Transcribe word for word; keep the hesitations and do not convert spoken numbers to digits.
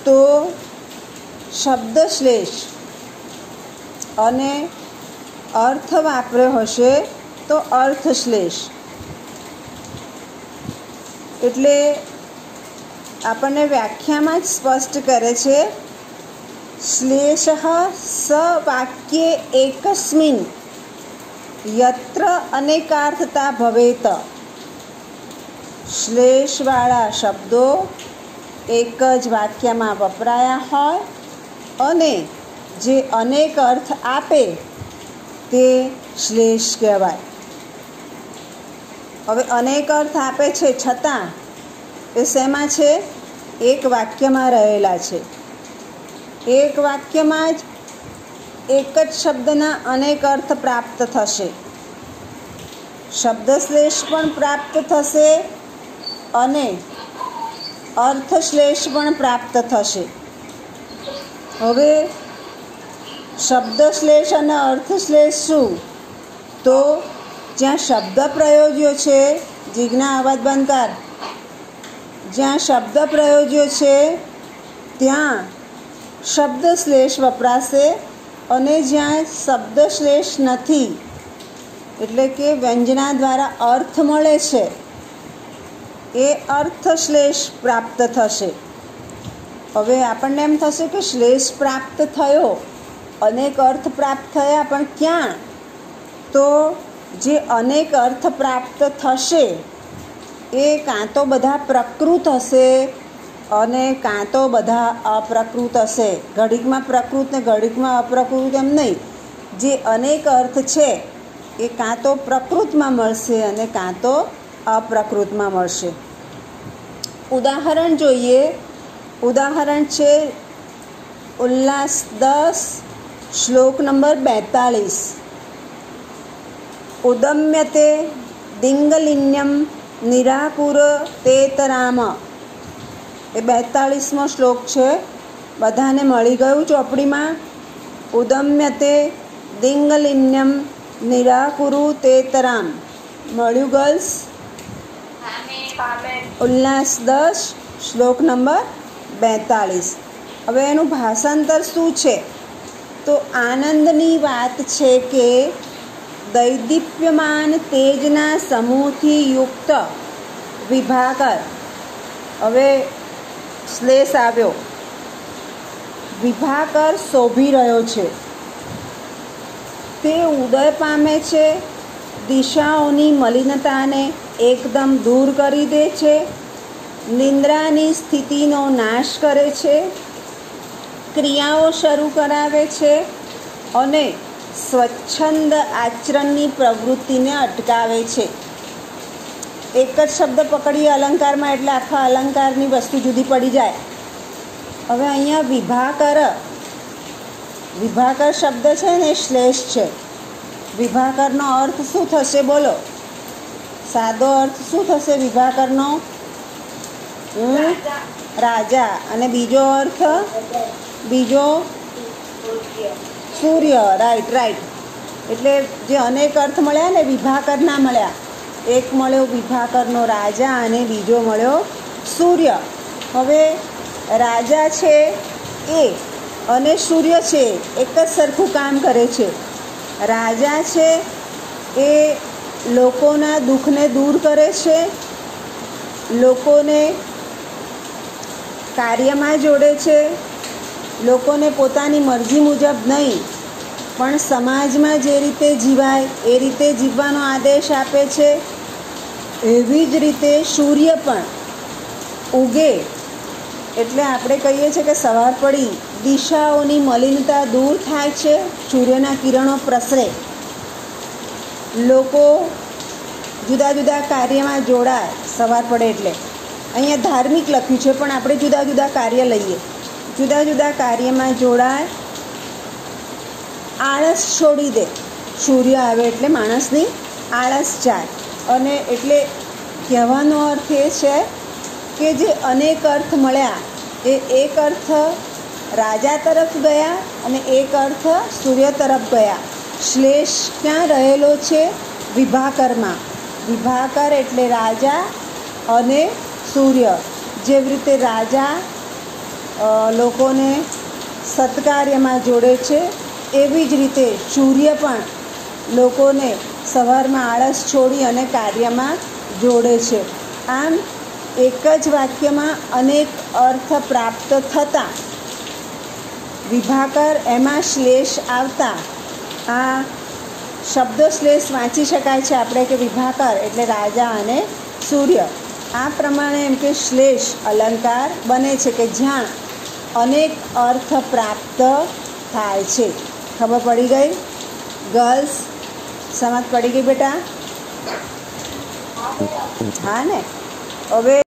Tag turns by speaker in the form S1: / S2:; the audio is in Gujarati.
S1: તો શબ્દશ્લેષ અને અર્થ વાપર્યો હશે તો અર્થશ્લેષ. એટલે આપણને વ્યાખ્યામાં જ સ્પષ્ટ કરે છે, શ્લેષ સવાક્યે એકસ્મિન યત્ર અનેકાર્થતા ભવેત. શ્લેષવાળા શબ્દો એક જ વાક્યમાં વપરાયા હોય અને જે અનેક અર્થ આપે તે શ્લેષ કહેવાય. હવે અનેક અર્થ આપે છે છતાં એ શેમાં છે? એક વાક્યમાં રહેલા છે. એક વાક્યમાં જ એક જ શબ્દના અનેક અર્થ પ્રાપ્ત થશે. શબ્દશ્લેષ પણ પ્રાપ્ત થશે અને અર્થશ્લેષ પણ પ્રાપ્ત થશે. હવે શબ્દશ્લેષ અને અર્થશ્લેષ શું? તો જ્યાં શબ્દ પ્રયોજ્યો છે, જીજ્ઞા અવાજ બંધ કર, જ્યાં શબ્દ પ્રયોજ્યો છે ત્યાં શબ્દશ્લેષ વપરાશે અને જ્યાં શબ્દશ્લેષ નથી એટલે કે વ્યંજના દ્વારા અર્થ મળે છે એ અર્થશ્લેષ પ્રાપ્ત થશે. હવે આપણને એમ થશે કે શ્લેષ પ્રાપ્ત થયો, અનેક અર્થ પ્રાપ્ત થયા, પણ ક્યાં? તો જે અનેક અર્થ પ્રાપ્ત થશે એ કાં તો બધા પ્રકૃત હશે અને કાં તો બધા અપ્રકૃત હશે. ઘડીકમાં પ્રકૃત ને ઘડીકમાં અપ્રકૃત એમ નહીં. જે અનેક અર્થ છે એ કાં તો પ્રકૃતમાં મળશે અને કાં તો અપ્રકૃતમાં મળશે. ઉદાહરણ જોઈએ. ઉદાહરણ છે ઉલ્લાસ દસ શ્લોક નંબર બેતાળીસ. ઉદમ્યતે દિંગલિન્યમ નિરાકુર તેતરામ. એ બેતાળીસમો શ્લોક છે. બધાને મળી ગયું ચોપડીમાં? ઉદમ્યતે દિંગલિન્યમ નિરાકુરુ તેતરામ. મળ્યું ગર્લ્સ? ઉલ્લાસ દસ શ્લોક નંબર બેતાળીસ. હવે એનું ભાષાંતર શું છે? તો આનંદની વાત છે કે દૈદીપ્યમાન તેજના સમૂહથી યુક્ત વિભાકર. હવે શ્લેષ આવ્યો. વિભાકર શોભી રહ્યો છે, તે ઉદય પામે છે, દિશાઓની મલિનતાને એકદમ દૂર કરી દે છે, નિંદ્રાની સ્થિતિનો નાશ કરે છે, ક્રિયાઓ શરૂ કરાવે છે અને સ્વચ્છંદ આચરણની પ્રવૃત્તિને અટકાવે છે. એક જ શબ્દ પકડીએ અલંકારમાં એટલે આખા અલંકારની વસ્તુ જુદી પડી જાય. હવે અહીંયા વિભાકર, વિભાકર શબ્દ છે ને શ્લેષ છે. વિભાકરનો અર્થ શું થશે? બોલો, સાદો અર્થ શું થશે વિભાકરનો? રાજા. અને બીજો અર્થ? બીજો સૂર્ય. રાઈટ રાઈટ એટલે જે અનેક અર્થ મળ્યા ને, વિભાકર ના મળ્યા. એક મળ્યો વિભાકરનો રાજા અને બીજો મળ્યો સૂર્ય. હવે રાજા છે એ અને સૂર્ય છે એક જ સરખું કામ કરે છે. રાજા છે એ લોકોના દુઃખને દૂર કરે છે, લોકોને કાર્યમાં જોડે છે, લોકોને પોતાની મરજી મુજબ નહીં પણ સમાજમાં જે રીતે જીવાય એ રીતે જીવવાનો આદેશ આપે છે. એવી જ રીતે સૂર્ય પણ ઉગે એટલે આપણે કહીએ છીએ કે સવાર પડી, દિશાઓની મલિનતા દૂર થાય છે, સૂર્યના કિરણો પ્રસરે, લોકો જુદા જુદા કાર્યમાં જોડાય. સવાર પડે એટલે અહીંયા ધાર્મિક લખ્યું છે પણ આપણે જુદા જુદા કાર્ય લઈએ. જુદા જુદા કાર્યમાં જોડાય, આળસ છોડી દે. સૂર્ય આવે એટલે માણસની આળસ જાય. અને એટલે કહેવાનો અર્થ એ છે કે જે અનેક અર્થ મળ્યા એ એક અર્થ રાજા તરફ ગયા અને એક અર્થ સૂર્ય તરફ ગયા. શ્લેષ ક્યાં રહેલો છે? વિભાકરમાં. વિભાકર એટલે રાજા અને સૂર્ય. જેવી રીતે રાજા લોકોને સત્કાર્યમાં જોડે છે, એવી જ રીતે સૂર્ય પણ લોકોને સવારમાં આળસ છોડી અને કાર્યમાં જોડે છે. આમ એક જ વાક્યમાં અનેક અર્થ પ્રાપ્ત થતાં વિભાકર એમાં શ્લેષ આવતા આ શબ્દ શ્લેષ વાંચી શકાય છે આપણે કે વિભાકર એટલે રાજા અને સૂર્ય. આ પ્રમાણે એમ કે શ્લેષ અલંકાર બને છે કે જ્યાં અનેક અર્થ પ્રાપ્ત થાય છે. ખબર પડી ગઈ ગર્લ્સ? સમજ પડી ગઈ બેટા? હા ને? હવે